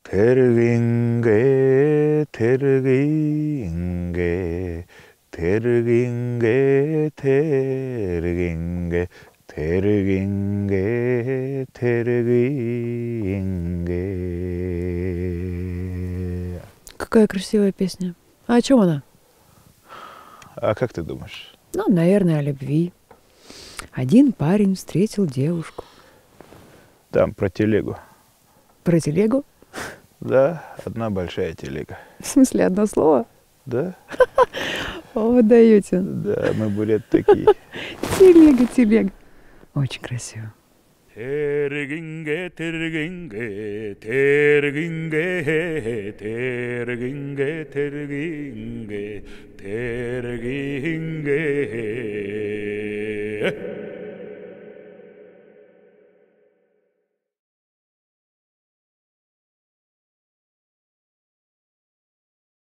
Тергинге, тергинге, тергинге, тергинге, тергинге, тергинге. Какая красивая песня. А о чем она? А как ты думаешь? Ну, наверное, о любви. Один парень встретил девушку. Там про телегу. Про телегу? Да, одна большая телега. В смысле, одно слово? Да? О, вы даете. Да, мы были такие. Телега, телега. Очень красиво. Тергинге, тергинге, тергинге, тергинге, тергинге, тергинге.